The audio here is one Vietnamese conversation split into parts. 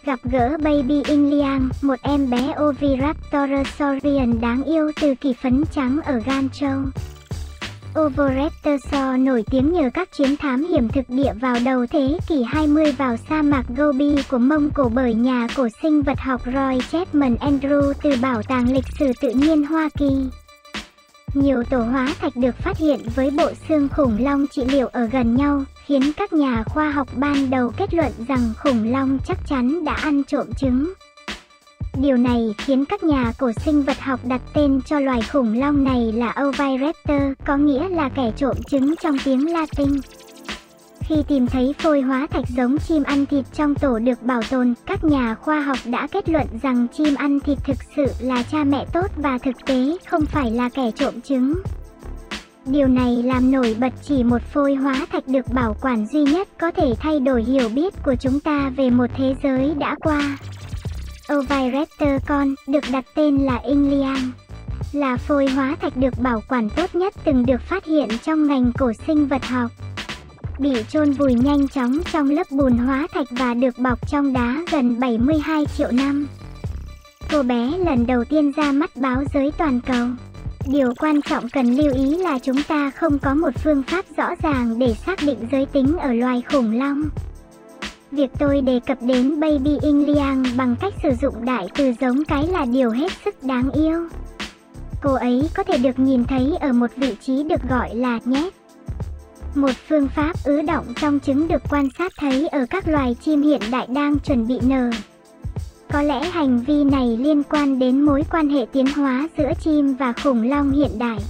Gặp gỡ Baby Inliang, một em bé Oviraptorosaurian đáng yêu từ kỳ phấn trắng ở Gan Châu. Oviraptor nổi tiếng nhờ các chuyến thám hiểm thực địa vào đầu thế kỷ 20 vào sa mạc Gobi của Mông Cổ bởi nhà cổ sinh vật học Roy Chapman Andrew từ Bảo tàng Lịch sử Tự nhiên Hoa Kỳ. Nhiều tổ hóa thạch được phát hiện với bộ xương khủng long trị liệu ở gần nhau, khiến các nhà khoa học ban đầu kết luận rằng khủng long chắc chắn đã ăn trộm trứng. Điều này khiến các nhà cổ sinh vật học đặt tên cho loài khủng long này là Oviraptor, có nghĩa là kẻ trộm trứng trong tiếng Latin. Khi tìm thấy phôi hóa thạch giống chim ăn thịt trong tổ được bảo tồn, các nhà khoa học đã kết luận rằng chim ăn thịt thực sự là cha mẹ tốt và thực tế không phải là kẻ trộm trứng. Điều này làm nổi bật chỉ một phôi hóa thạch được bảo quản duy nhất có thể thay đổi hiểu biết của chúng ta về một thế giới đã qua. Oviraptor con, được đặt tên là Inliang, là phôi hóa thạch được bảo quản tốt nhất từng được phát hiện trong ngành cổ sinh vật học. Bị chôn vùi nhanh chóng trong lớp bùn hóa thạch và được bọc trong đá gần 72 triệu năm. Cô bé lần đầu tiên ra mắt báo giới toàn cầu. Điều quan trọng cần lưu ý là chúng ta không có một phương pháp rõ ràng để xác định giới tính ở loài khủng long. Việc tôi đề cập đến Baby Inliang bằng cách sử dụng đại từ giống cái là điều hết sức đáng yêu. Cô ấy có thể được nhìn thấy ở một vị trí được gọi là nhét. Một phương pháp ứ đọng trong trứng được quan sát thấy ở các loài chim hiện đại đang chuẩn bị nở. Có lẽ hành vi này liên quan đến mối quan hệ tiến hóa giữa chim và khủng long hiện đại.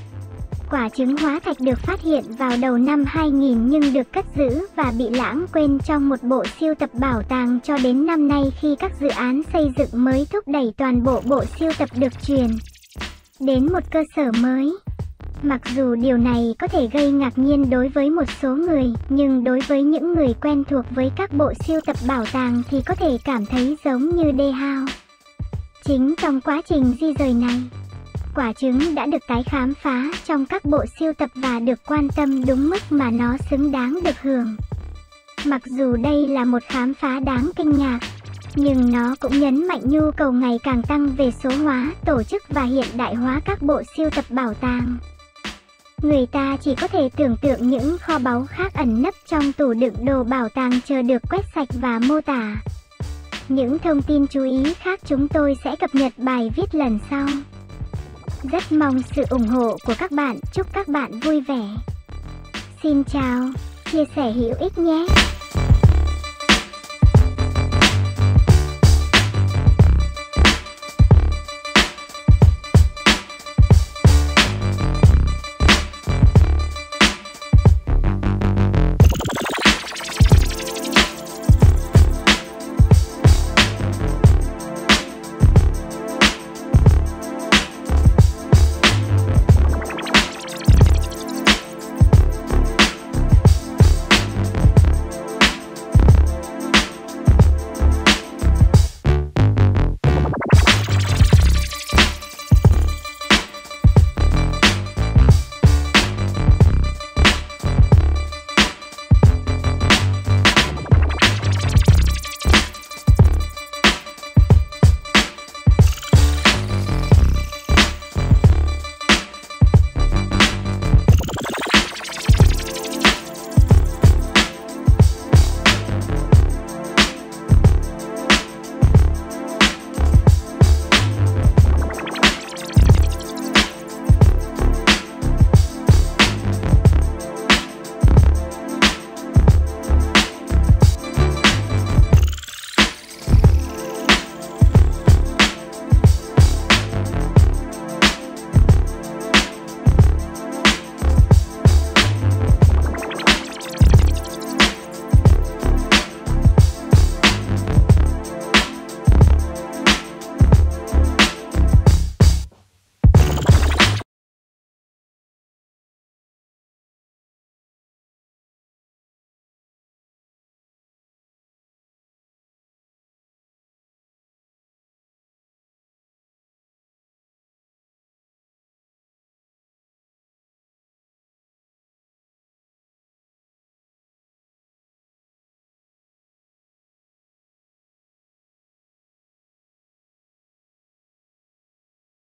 Quả trứng hóa thạch được phát hiện vào đầu năm 2000 nhưng được cất giữ và bị lãng quên trong một bộ sưu tập bảo tàng cho đến năm nay khi các dự án xây dựng mới thúc đẩy toàn bộ bộ sưu tập được chuyển đến một cơ sở mới. Mặc dù điều này có thể gây ngạc nhiên đối với một số người, nhưng đối với những người quen thuộc với các bộ sưu tập bảo tàng thì có thể cảm thấy giống như đê hao. Chính trong quá trình di rời này, quả trứng đã được tái khám phá trong các bộ sưu tập và được quan tâm đúng mức mà nó xứng đáng được hưởng. Mặc dù đây là một khám phá đáng kinh ngạc, nhưng nó cũng nhấn mạnh nhu cầu ngày càng tăng về số hóa, tổ chức và hiện đại hóa các bộ sưu tập bảo tàng. Người ta chỉ có thể tưởng tượng những kho báu khác ẩn nấp trong tủ đựng đồ bảo tàng chờ được quét sạch và mô tả. Những thông tin chú ý khác chúng tôi sẽ cập nhật bài viết lần sau. Rất mong sự ủng hộ của các bạn, chúc các bạn vui vẻ. Xin chào, chia sẻ hữu ích nhé!